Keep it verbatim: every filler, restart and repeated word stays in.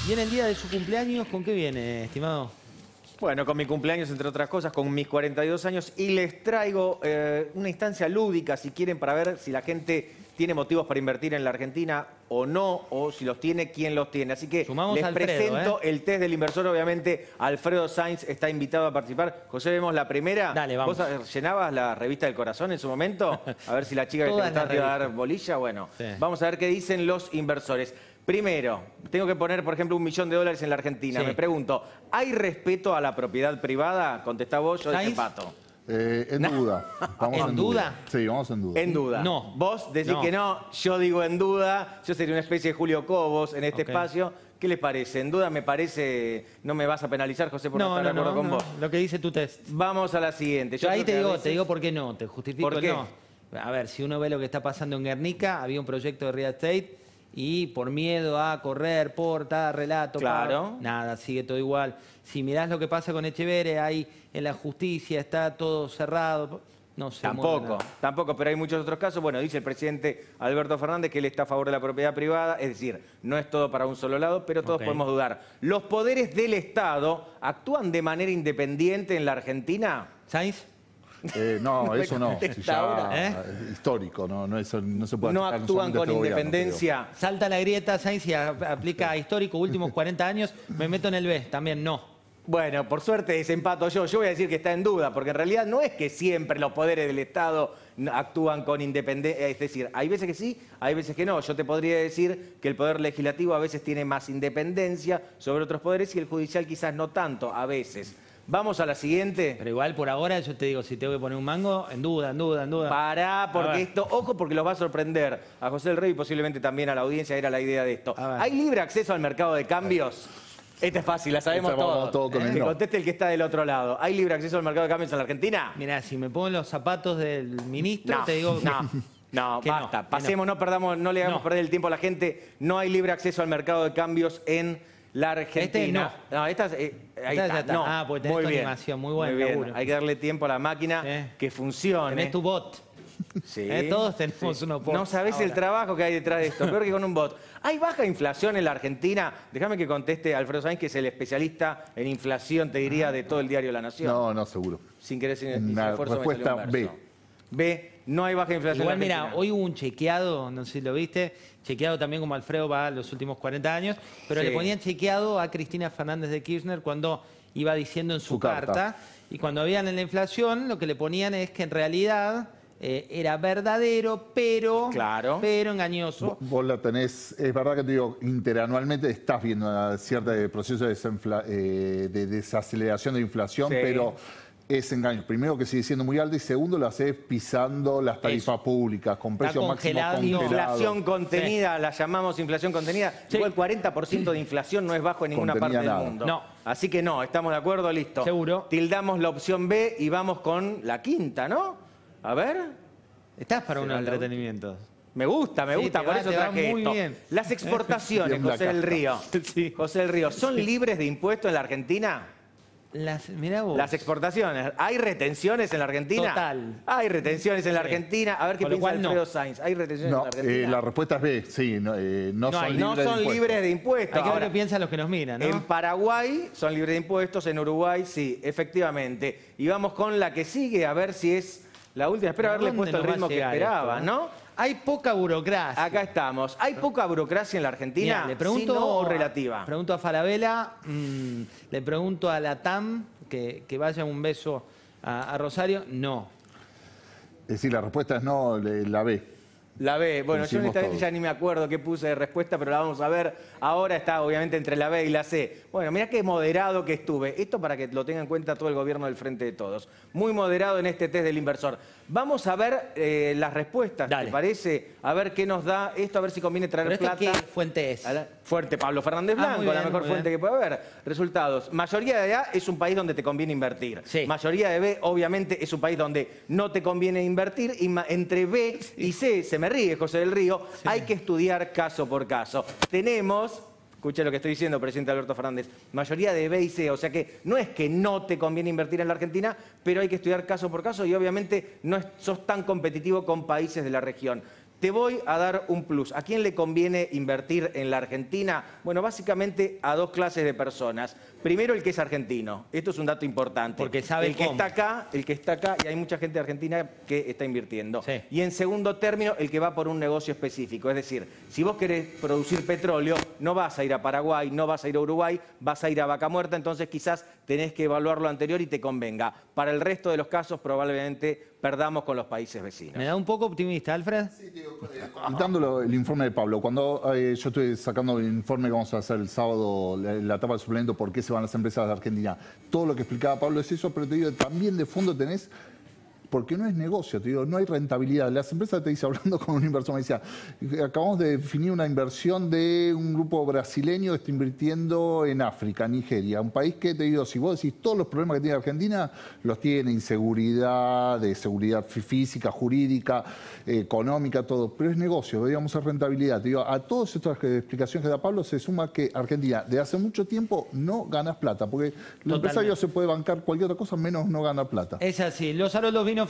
Viene el día de su cumpleaños. ¿Con qué viene, estimado? Bueno, con mi cumpleaños, entre otras cosas, con mis cuarenta y dos años. Y les traigo eh, una instancia lúdica, si quieren, para ver si la gente tiene motivos para invertir en la Argentina o no, o si los tiene, quién los tiene. Así que Sumamos les a Alfredo, presento ¿eh? el test del inversor. Obviamente, Alfredo Sainz está invitado a participar. José, vemos la primera. Dale, vamos. ¿Vos llenabas la revista del corazón en su momento? A ver si la chica que te Todas gustaba las te iba a dar revistas. bolilla. Bueno, Sí. vamos a ver qué dicen los inversores. Primero, tengo que poner, por ejemplo, un millón de dólares en la Argentina. Sí. Me pregunto, ¿hay respeto a la propiedad privada? Contestá vos, yo ¿Sainz? desempato. Eh, en duda. Vamos ¿En duda? Sí, vamos en duda. En duda. No. Vos decís No. que no, yo digo en duda. Yo sería una especie de Julio Cobos en este Ok. espacio. ¿Qué les parece? En duda me parece... No me vas a penalizar, José, por no, No, estar no, de acuerdo no, con no. vos. Lo que dice tu test. Vamos a la siguiente. Yo Yo ahí creo te que a digo, veces- te digo por qué no, te justifico ¿Por qué? el no. A ver, si uno ve lo que está pasando en Guernica, había un proyecto de real estate y por miedo a correr, porta, relato, Claro. pa- nada, sigue todo igual. Si mirás lo que pasa con Echeverre, ahí en la justicia está todo cerrado, no se mueve Tampoco, nada. tampoco, pero hay muchos otros casos. Bueno, dice el presidente Alberto Fernández que él está a favor de la propiedad privada, es decir, no es todo para un solo lado, pero todos Ok. podemos dudar. ¿Los poderes del Estado actúan de manera independiente en la Argentina? ¿Sainz? Eh, no, No me eso no. contesta Si ya, ahora, ¿eh? eh, histórico, no, no, eso no se puede ¿No aplicar actúan solamente a con este gobierno, independencia? Salta la grieta, Sainz, y a- aplica histórico, últimos cuarenta años, me meto en el B, también no. Bueno, por suerte desempato yo. Yo voy a decir que está en duda, porque en realidad no es que siempre los poderes del Estado actúan con independencia. Es decir, hay veces que sí, hay veces que no. Yo te podría decir que el Poder Legislativo a veces tiene más independencia sobre otros poderes y el Judicial quizás no tanto, a veces. Vamos a la siguiente. Pero igual por ahora yo te digo, si tengo que poner un mango, en duda, en duda, en duda. Pará, A porque ver. esto, ojo, porque los va a sorprender a José del Rey y posiblemente también a la audiencia, era la idea de esto. A ver. ¿Hay libre acceso al mercado de cambios? Esta es fácil, la sabemos Esta vamos todos. todo con el Que no. conteste el que está del otro lado. ¿Hay libre acceso al mercado de cambios en la Argentina? Mirá, si me pongo en los zapatos del ministro, No, te digo que no, no, que no, basta. que Pasemos, no. perdamos, no le hagamos No. perder el tiempo a la gente. No hay libre acceso al mercado de cambios en la Argentina. Este no. esta, eh, ahí Esta está. ya está. No. Ah, porque tenés Muy tu bien. animación, muy buen Muy bien. laburo. Hay que darle tiempo a la máquina Sí. que funcione. tenés tu bot. Sí. Eh, todos tenemos unos bots No sabés el ahora. trabajo que hay detrás de esto, peor que con un bot. ¿Hay baja inflación en la Argentina? Déjame que conteste Alfredo Sainz, que es el especialista en inflación, te diría, de todo el diario La Nación. No, no, seguro. Sin querer, sin, sin Una esfuerzo, me respuesta salió un verso. B. B, no hay baja inflación Igual, en la mira, Argentina. hoy hubo un chequeado, no sé si lo viste, chequeado también como Alfredo va los últimos cuarenta años, pero Sí. le ponían chequeado a Cristina Fernández de Kirchner cuando iba diciendo en su, Su carta. carta, y cuando habían en la inflación, lo que le ponían es que en realidad eh, era verdadero, pero, Claro. pero engañoso. Vos la tenés, es verdad que te digo, interanualmente estás viendo una cierta proceso de, desinfla- eh, de desaceleración de inflación, Sí. pero es engaño. Primero que sigue siendo muy alta y segundo lo haces pisando las tarifas Eso. públicas con precios máximos congelado. congelados. Inflación contenida, la llamamos inflación contenida. Sí. Igual cuarenta por ciento de inflación no es bajo en ninguna Contenida parte nada. del mundo. No. Así que no, estamos de acuerdo, listo. Seguro. Tildamos la opción B y vamos con la quinta, ¿no? A ver. Estás para unos Será la entretenimientos. Me gusta, me Sí, gusta, te por va- eso te va traje muy esto. bien. Las exportaciones, Bien la José del casta. Río. Sí. José del Río, ¿son libres de impuestos en la Argentina? Las, mirá vos. Las exportaciones. ¿Hay retenciones en la Argentina? Total. Hay retenciones en la Sí. Argentina. A ver qué Con lo piensa cual, no. Alfredo Sainz. ¿Hay retenciones No, en la Argentina? eh, la respuesta es B, sí, no, eh, no, No son hay, libres no de son impuestos. libres de impuestos. Hay que ver Ahora, qué piensan los que nos miran, ¿no? en Paraguay son libres de impuestos, en Uruguay sí, efectivamente. Y vamos con la que sigue, a ver si es la última. Espero ¿A haberle dónde puesto el nos va a ritmo que llegar esperaba, esto, ¿no? Hay poca burocracia. Acá estamos. ¿Hay poca burocracia en la Argentina? Mirá, le pregunto, ¿Sí, no, o relativa? Pregunto a Falabella, mmm, le pregunto a la T A M que, que vaya un beso a, a Rosario. No. Es decir, la respuesta es no, le- la B. La B. Bueno, yo Coincidimos honestamente todos. ya ni me acuerdo qué puse de respuesta, pero la vamos a ver. Ahora está obviamente entre la B y la C. Bueno, mirá qué moderado que estuve. Esto para que lo tenga en cuenta todo el gobierno del Frente de Todos. Muy moderado en este test del inversor. Vamos a ver eh, las respuestas, Dale. ¿te parece? A ver qué nos da esto, a ver si conviene traer ¿Pero esto plata. qué fuente es? A la- Fuerte Pablo Fernández Ah, Blanco, muy la bien, mejor muy fuente bien. que puede haber. Resultados. Mayoría de A es un país donde te conviene invertir. Sí. Mayoría de B, obviamente, es un país donde no te conviene invertir. Y ma- entre B y C, se me ríe José del Río, hay que estudiar caso por caso. Tenemos... Escuche lo que estoy diciendo, presidente Alberto Fernández. Mayoría de B y C, o sea que no es que no te conviene invertir en la Argentina, pero hay que estudiar caso por caso y obviamente no es- sos tan competitivo con países de la región. Te voy a dar un plus. ¿A quién le conviene invertir en la Argentina? Bueno, básicamente a dos clases de personas. Primero, el que es argentino. Esto es un dato importante. Porque sabe el que cómo. está acá, el que está acá, y hay mucha gente argentina que está invirtiendo. Sí. Y en segundo término, el que va por un negocio específico. Es decir, si vos querés producir petróleo, no vas a ir a Paraguay, no vas a ir a Uruguay, vas a ir a Vaca Muerta, entonces quizás tenés que evaluar lo anterior y te convenga. Para el resto de los casos, probablemente perdamos con los países vecinos. ¿Me da un poco optimista, Alfred? Sí, digo, contando el informe de Pablo, cuando eh, yo estoy sacando el informe que vamos a hacer el sábado, la, la etapa de suplemento, por qué se van las empresas de Argentina, todo lo que explicaba Pablo es eso, pero te digo, también de fondo tenés, porque no es negocio, te digo, no hay rentabilidad. Las empresas, te dice, hablando con un inversor, me decía, acabamos de definir una inversión de un grupo brasileño que está invirtiendo en África, Nigeria, un país que, te digo, si vos decís todos los problemas que tiene Argentina, los tiene, inseguridad, de seguridad física, jurídica, eh, económica, todo, pero es negocio, digamos, es rentabilidad. Te digo, a todas estas explicaciones que da Pablo se suma que Argentina, de hace mucho tiempo, no ganas plata, porque el empresario se puede bancar cualquier otra cosa, menos no gana plata. Es así. Los Haroldos Vino